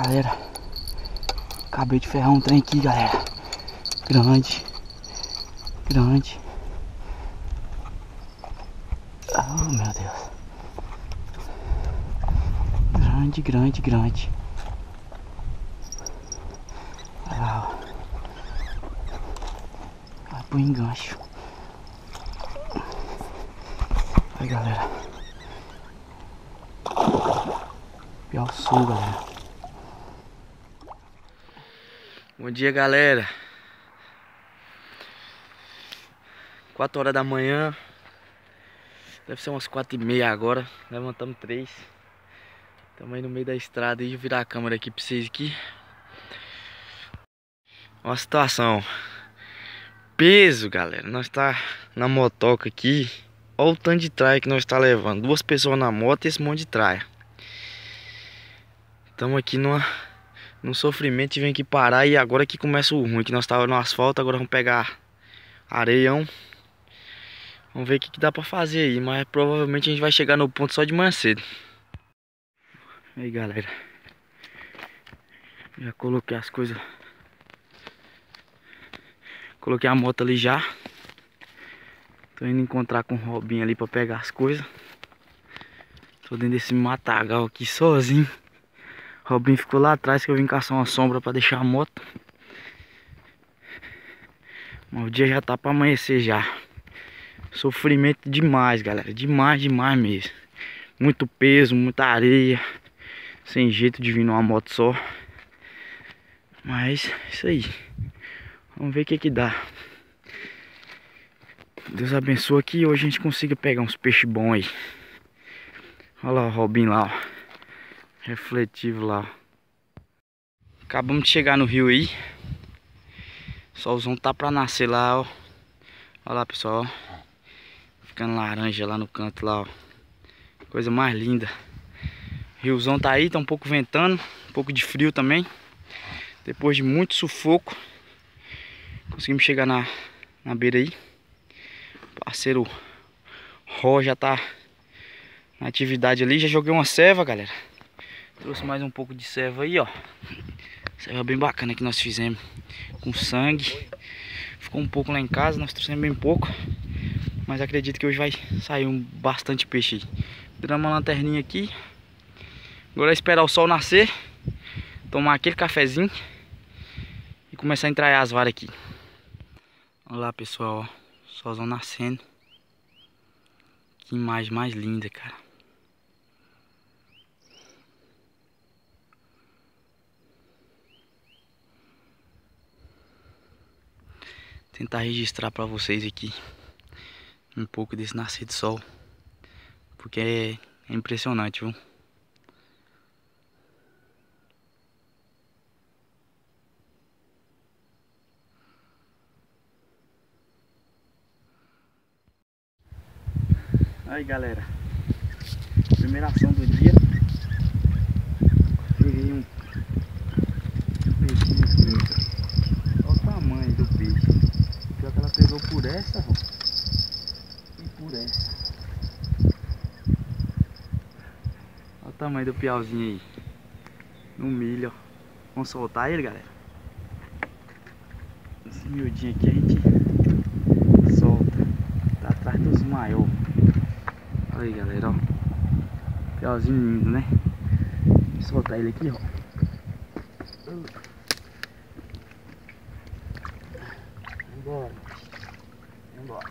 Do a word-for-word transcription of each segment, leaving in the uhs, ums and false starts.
galera. Acabei de ferrar um trem aqui, galera. Grande. Grande. Oh, meu Deus. Grande, grande, grande. Olha lá, ó. Vai pro engancho. Aí, galera. Piau Sul, galera. Bom dia, galera. quatro horas da manhã. Deve ser umas quatro e meia agora. Levantamos três. Estamos aí no meio da estrada. E virar a câmera aqui pra vocês aqui. Olha a situação. Peso, galera. Nós tá na motoca aqui. Olha o tanto de traia que nós tá levando. Duas pessoas na moto e esse monte de traia. Estamos aqui numa, num sofrimento. Tivemos que parar. E agora que começa o ruim. Que nós tava no asfalto. Agora vamos pegar areião. Vamos ver o que, que dá pra fazer aí. Mas provavelmente a gente vai chegar no ponto só de manhã cedo. Aí, galera. Já coloquei as coisas. Coloquei a moto ali já. Tô indo encontrar com o Robinho ali pra pegar as coisas. Tô dentro desse matagal aqui sozinho. O Robinho ficou lá atrás que eu vim caçar uma sombra pra deixar a moto. Mas o dia já tá pra amanhecer já. Sofrimento demais, galera. Demais, demais mesmo. Muito peso, muita areia. Sem jeito de vir numa moto só. Mas, isso aí. Vamos ver o que que dá. Deus abençoe que hoje a gente consiga pegar uns peixes bons aí. Olha lá o Robinho lá, ó. Refletivo lá, ó. Acabamos de chegar no rio aí. O solzão tá pra nascer lá, ó. Olha lá, pessoal, ó. Ficando laranja lá no canto lá, ó. Coisa mais linda. O riozão tá aí, tá um pouco ventando. Um pouco de frio também. Depois de muito sufoco, conseguimos chegar na, na beira aí. O parceiro Ró já tá na atividade ali. Já joguei uma ceva, galera. Trouxe mais um pouco de ceva aí, ó. Ceva bem bacana que nós fizemos. Com sangue. Ficou um pouco lá em casa, nós trouxemos bem pouco. Mas acredito que hoje vai sair um bastante peixe aí. Viramos uma lanterninha aqui. Agora é esperar o sol nascer. Tomar aquele cafezinho. E começar a entraiar as varas aqui. Olha lá, pessoal, ó. Solzão nascendo. Que imagem mais linda, cara. Tentar registrar pra vocês aqui um pouco desse nascer de sol. Porque é, é impressionante, viu? Aí, galera, primeira ação do dia. Peguei um peixinho aqui. Olha o tamanho do peixe. Pior que ela pegou por essa, ó, e por essa. Olha o tamanho do piauzinho aí. No milho, ó. Vamos soltar ele, galera. Esse miudinho aqui a gente solta. Tá atrás dos maiores. Aí, galera, ó. Piauzinho lindo, né? Vou soltar ele aqui, ó. Vambora. Vambora.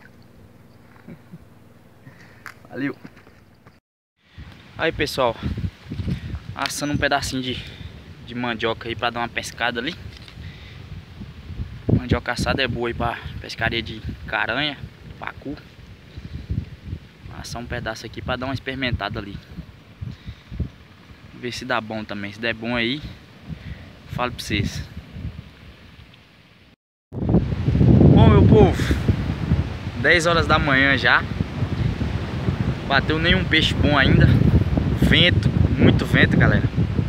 Valeu. Aí, pessoal. Assando um pedacinho de, de mandioca aí pra dar uma pescada ali. Mandioca assada é boa aí pra pescaria de caranha, pacu. Assar um pedaço aqui pra dar uma experimentada ali. Ver se dá bom também. Se der bom aí, falo pra vocês. Bom, meu povo, dez horas da manhã já. Bateu nenhum peixe bom ainda. Vento, muito vento, galera.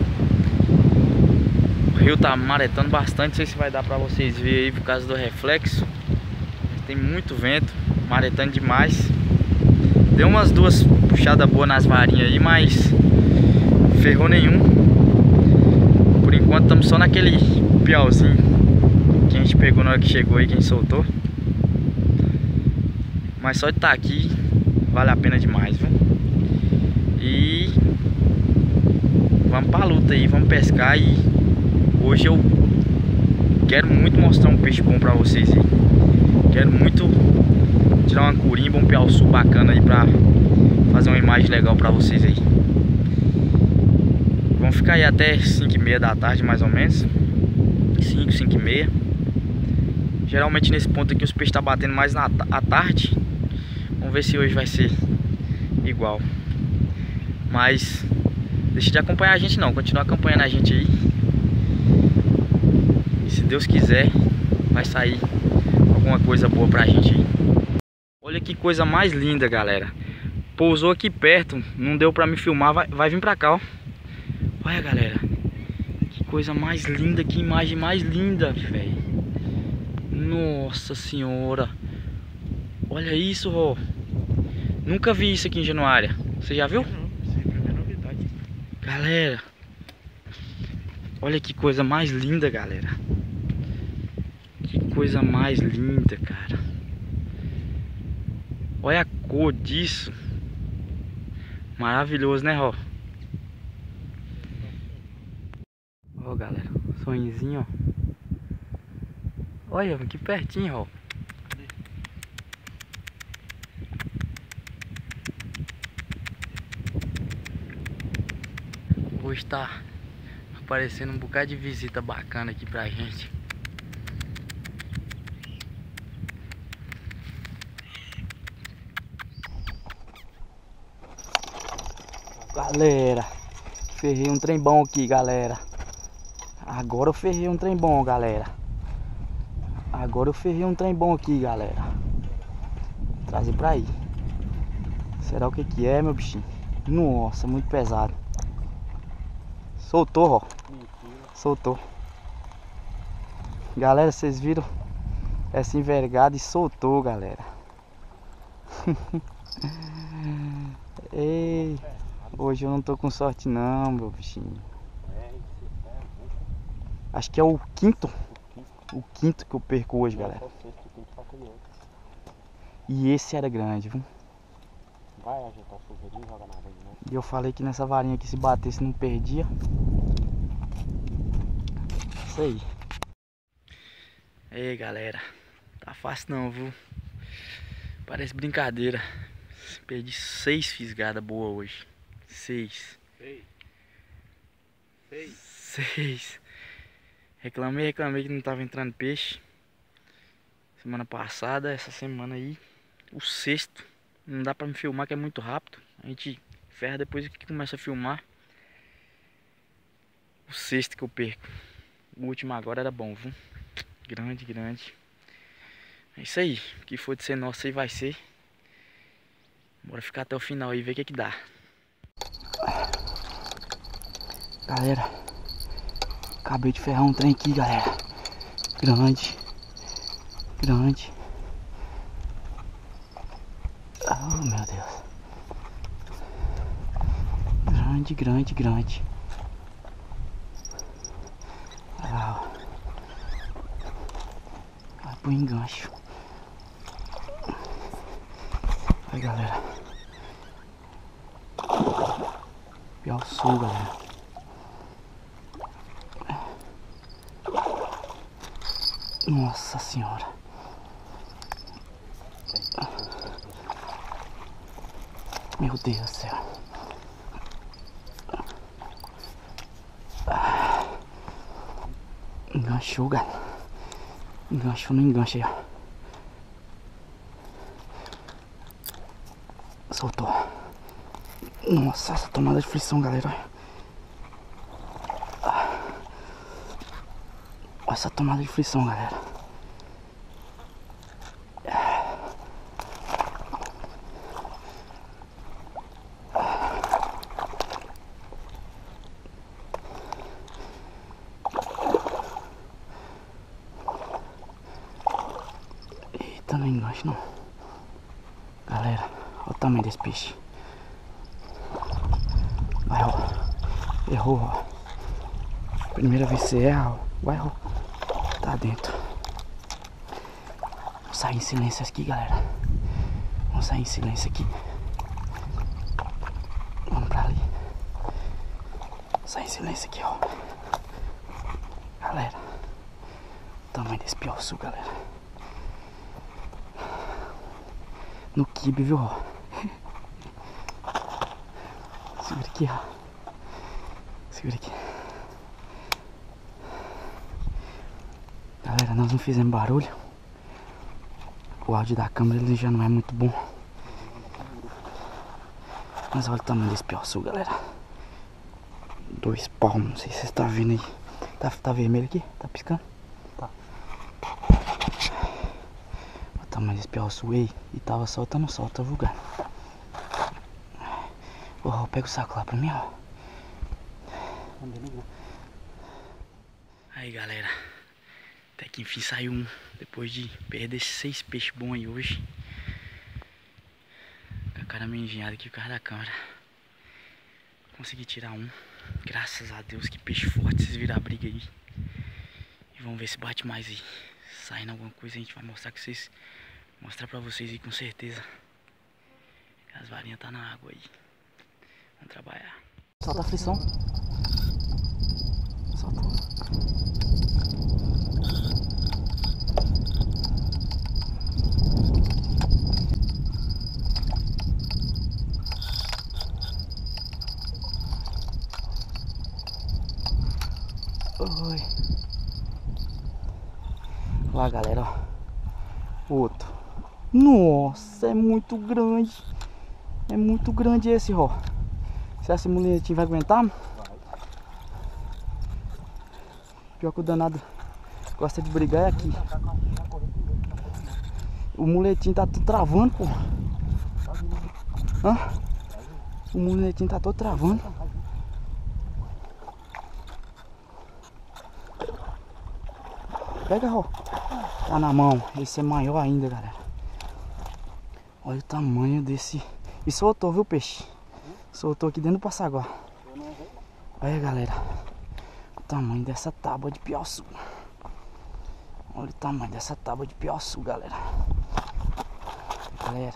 O rio tá maretando bastante. Não sei se vai dar pra vocês verem aí por causa do reflexo. Tem muito vento, maretando demais. Deu umas duas puxadas boas nas varinhas aí, mas ferrou nenhum. enquanto estamos só naquele piauzinho que a gente pegou na hora que chegou aí, que a gente soltou. Mas só de estar aqui vale a pena demais, viu? E vamos pra luta aí, vamos pescar. E hoje eu quero muito mostrar um peixe bom pra vocês aí. Quero muito tirar uma curimba, um piauçu bacana aí pra fazer uma imagem legal pra vocês aí. Vamos ficar aí até cinco e meia da tarde mais ou menos. cinco, cinco e meia. Geralmente nesse ponto aqui os peixes estão batendo mais na, à tarde. Vamos ver se hoje vai ser igual. Mas deixa de acompanhar a gente não, continua acompanhando a gente aí. E se Deus quiser, vai sair alguma coisa boa pra gente aí. Olha que coisa mais linda, galera. Pousou aqui perto, não deu pra me filmar, vai, vai vir pra cá, ó. Olha, galera, que coisa mais linda, que imagem mais linda, velho. Nossa senhora. Olha isso, ó. Nunca vi isso aqui em Januária. Você já viu? Não, sempre é novidade. Galera, olha que coisa mais linda, galera. Que coisa mais linda, cara. Olha a cor disso. Maravilhoso, né, Ró? Ó, galera, sonhozinho, ó. Olha, aqui pertinho, ó. Hoje tá aparecendo um bocado de visita bacana aqui pra gente. Galera, ferrei um trem bom aqui, galera. Agora eu ferrei um trem bom, galera. Agora eu ferrei um trem bom aqui, galera. Vou trazer pra aí. Será o que que é, meu bichinho? Nossa, muito pesado. Soltou, ó. Soltou. Galera, vocês viram essa envergada e soltou, galera. Ei, hoje eu não tô com sorte não, meu bichinho. Acho que é o quinto. O quinto que eu perco hoje, galera. E esse era grande, viu? Vai ajeitar o chuveirinho e joga na água de novo. E eu falei que nessa varinha aqui, se batesse, não perdia. Isso aí. Ei, galera. Tá fácil não, viu? Parece brincadeira. Perdi seis fisgadas boas hoje. Seis. Seis. Seis. Seis. Reclamei, reclamei que não tava entrando peixe semana passada, essa semana aí. O sexto. Não dá pra me filmar que é muito rápido. A gente ferra depois que começa a filmar. O sexto que eu perco. O último agora era bom, viu? Grande, grande. É isso aí. O que for de ser nosso aí vai ser. Bora ficar até o final aí e ver o que que dá. Galera, acabei de ferrar um trem aqui, galera. Grande. Grande. Oh, meu Deus. Grande, grande, grande. Olha lá, ó. Vai pro engancho. Aí, galera. Piauçu, galera. Nossa senhora. Meu Deus do céu. Enganchou, galera. Enganchou no enganche aí, ó. Soltou. Nossa, essa tomada de frição, galera. Olha essa tomada de frição, galera. Eita, não enganche não. Galera, olha o tamanho desse peixe. Vai, ó. Errou, ó. Primeira vez que você erra, vai, ó. Tá dentro. Vou sair em silêncio aqui, galera. Vamos sair em silêncio aqui. Vamos pra ali. Vou sair em silêncio aqui, ó. Galera. O tamanho desse piauçu, galera. No quibe, viu, ó. Segura aqui, ó. Segura aqui. Galera, nós não fizemos barulho. O áudio da câmera ele já não é muito bom. Mas olha o tamanho desse piauçu, galera. Dois palmos, não sei se vocês estão vendo aí. Tá, tá vermelho aqui? Tá piscando? Tá. Olha o tamanho desse piauçu aí. E tava soltando solta, viu, galera? Ó, pega o saco lá pra mim, ó. Aí, galera. Até que enfim saiu um. Depois de perder seis peixes bons aí hoje. Com a cara meio engenhada aqui por causa da câmera. Consegui tirar um. Graças a Deus, que peixe forte. Vocês viram a briga aí. E vamos ver se bate mais aí. Saindo alguma coisa a gente vai mostrar que vocês. Mostrar pra vocês aí com certeza. As varinhas tá na água aí. Vamos trabalhar. Solta a frição. Solta. Oi. Lá, galera, ó. Outro. Nossa, é muito grande. É muito grande esse, ó. Se essa muletinha vai aguentar? Vai. Pior que o danado gosta de brigar é aqui. O muletinho tá tudo travando, pô. Hã? O muletinho tá todo travando. Pega, ó. Tá na mão. Esse é maior ainda, galera. Olha o tamanho desse. E soltou, viu, peixe? Soltou aqui dentro do passaguá. Olha, galera. O tamanho dessa tábua de piauçu. Olha o tamanho dessa tábua de piauçu, galera. Galera.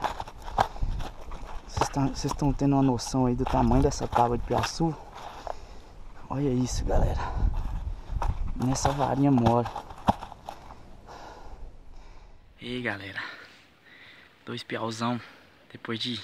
Vocês estão tendo uma noção aí do tamanho dessa tábua de piauçu? Olha isso, galera. Nessa varinha mora. E aí, galera, dois piauzão depois de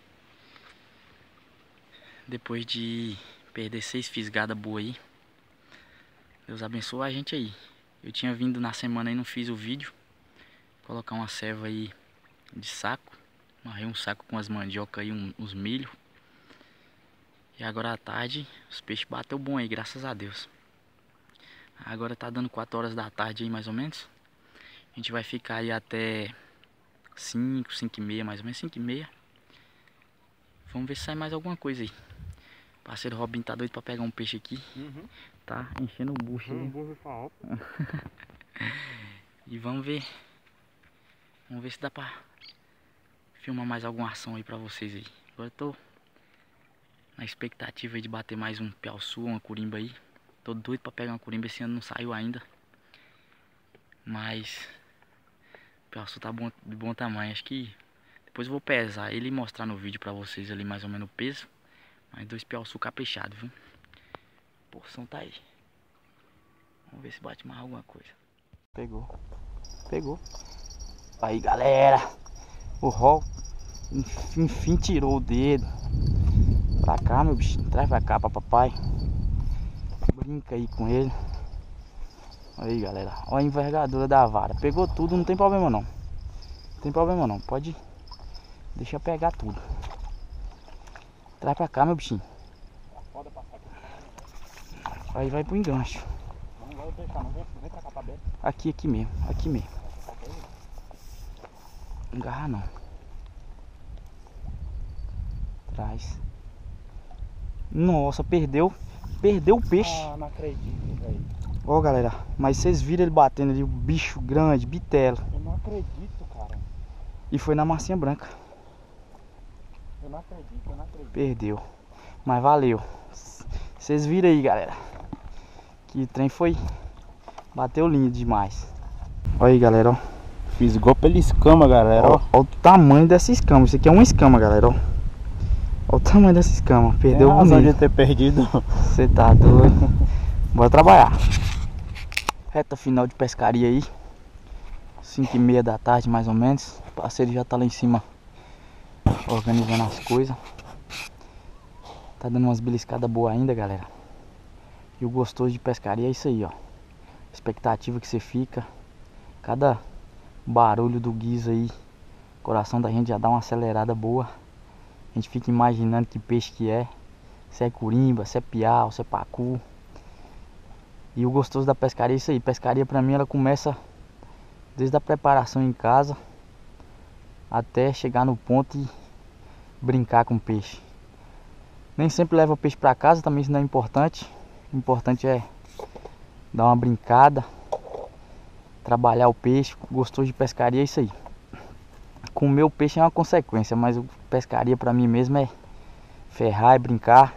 depois de perder seis fisgadas boas aí. Deus abençoe a gente aí. Eu tinha vindo na semana e não fiz o vídeo. Colocar uma serva aí de saco. Amarrei um saco com as mandioca e um, uns milho. E agora à tarde os peixes bateu bom aí, graças a Deus. Agora tá dando quatro horas da tarde aí, mais ou menos. A gente vai ficar aí até cinco, cinco e meia, mais ou menos cinco e meia. Vamos ver se sai mais alguma coisa aí. O parceiro Robin tá doido pra pegar um peixe aqui. Uhum. Tá enchendo o bucho aí. Uhum, e vamos ver. Vamos ver se dá pra filmar mais alguma ação aí pra vocês aí. Agora eu tô na expectativa aí de bater mais um piauçu, uma curimba aí. Tô doido pra pegar uma curimba, esse ano não saiu ainda. Mas o piauçu tá bom, de bom tamanho. Acho que depois eu vou pesar ele e mostrar no vídeo pra vocês ali mais ou menos o peso. Mas dois piauçu caprichados, viu? A porção tá aí. Vamos ver se bate mais alguma coisa. Pegou. Pegou. Aí, galera. O Rol enfim, enfim tirou o dedo. Pra cá, meu bichinho. Traz pra cá, pra papai. Brinca aí com ele. Aí, galera, olha a envergadura da vara. Pegou tudo, não tem problema não. Não tem problema não, pode. Deixa eu pegar tudo. Traz pra cá, meu bichinho. Aí vai pro engancho. Não vai deixar, não vem pra cá, tá aberto. Aqui, aqui mesmo, aqui mesmo. Não agarra não. Traz. Nossa, perdeu. Perdeu o peixe. Ah, não acredito, velho. Ó, galera, mas vocês viram ele batendo ali, o bicho grande, bitelo. Eu não acredito, cara. E foi na massinha branca. Eu não acredito, eu não acredito. Perdeu. Mas valeu. Vocês viram aí, galera. E o trem foi... Bateu lindo demais. Olha aí, galera, ó. Fiz igual pela escama, galera, ó. Olha o tamanho dessa escama. Isso aqui é uma escama, galera, ó. Olha o tamanho dessa escama. Perdeu o bonito. bonito. De ter perdido. Você tá doido. Bora trabalhar. Reta final de pescaria aí. cinco e meia da tarde, mais ou menos. O parceiro já tá lá em cima organizando as coisas. Tá dando umas beliscadas boas ainda, galera. E o gostoso de pescaria é isso aí, ó. Expectativa que você fica. Cada barulho do guizo aí, o coração da gente já dá uma acelerada boa. A gente fica imaginando que peixe que é. Se é curimba, se é piau, se é pacu. E o gostoso da pescaria é isso aí. Pescaria pra mim ela começa desde a preparação em casa até chegar no ponto e brincar com o peixe. Nem sempre leva peixe pra casa, também isso não é importante. O importante é dar uma brincada, trabalhar o peixe. Gostoso de pescaria é isso aí. Comer o peixe é uma consequência, mas pescaria pra mim mesmo é ferrar e brincar.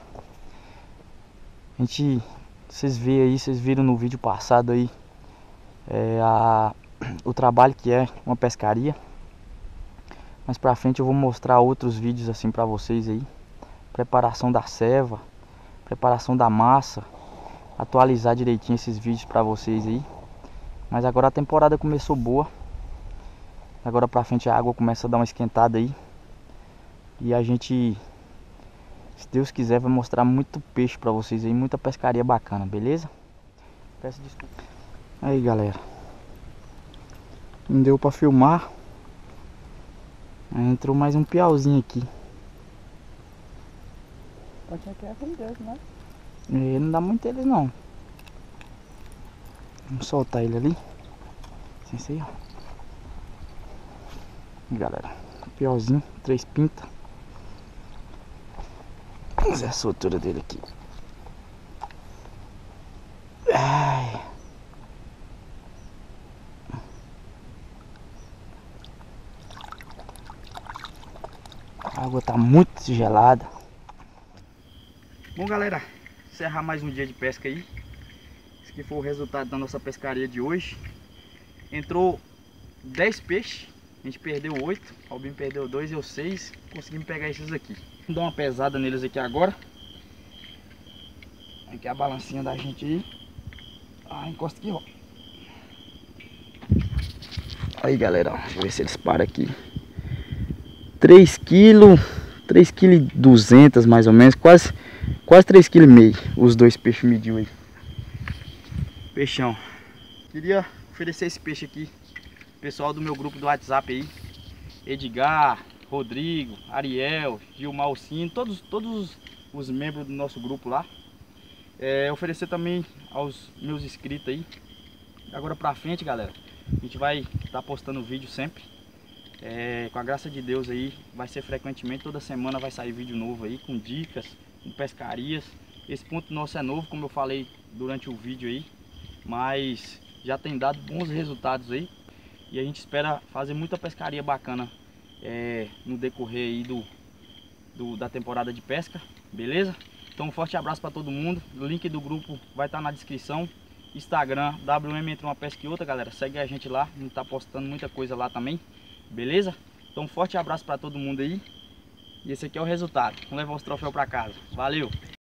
A gente, vocês veem aí, vocês viram no vídeo passado aí é, a, o trabalho que é uma pescaria. Mais pra frente eu vou mostrar outros vídeos assim pra vocês aí. Preparação da ceva, preparação da massa. Atualizar direitinho esses vídeos pra vocês aí. Mas agora a temporada começou boa. Agora pra frente a água começa a dar uma esquentada aí. E a gente, se Deus quiser, vai mostrar muito peixe pra vocês aí. Muita pescaria bacana, beleza? Peço desculpa. Aí, galera. Não deu pra filmar. Aí entrou mais um piauzinho aqui. Pode aqui é com Deus, né? E não dá muito eles não. Vamos soltar ele ali. Esse aí, ó. E galera, piauzinho, três pintas. Vamos ver a soltura dele aqui. Ai. A água tá muito gelada. Bom, galera, encerrar mais um dia de pesca aí. Esse aqui foi o resultado da nossa pescaria de hoje. Entrou dez peixes. A gente perdeu oito, o Albinho perdeu dois, eu seis. Conseguimos pegar esses aqui. Vamos dar uma pesada neles aqui agora. Aqui é a balancinha da gente aí. Ah, encosta aqui, ó. Aí, galera, ó, deixa eu ver se eles param aqui. três quilos, três quilos e duzentos mais ou menos, quase, quase três quilos e meio. Os dois peixes mediu aí. Peixão. Queria oferecer esse peixe aqui. Pessoal do meu grupo do WhatsApp aí, Edgar, Rodrigo, Ariel, Gilmar Alcino, todos, todos os membros do nosso grupo lá. É, oferecer também aos meus inscritos aí. Agora pra frente, galera, a gente vai estar tá postando vídeo sempre. É, com a graça de Deus aí, vai ser frequentemente, toda semana vai sair vídeo novo aí, com dicas, com pescarias. Esse ponto nosso é novo, como eu falei durante o vídeo aí, mas já tem dado bons resultados aí. E a gente espera fazer muita pescaria bacana é, no decorrer aí do, do, da temporada de pesca, beleza? Então um forte abraço para todo mundo. O link do grupo vai estar na descrição. Instagram, W M entre uma pesca e outra, galera. Segue a gente lá, a gente tá postando muita coisa lá também, beleza? Então um forte abraço para todo mundo aí. E esse aqui é o resultado. Vamos levar os troféus para casa. Valeu!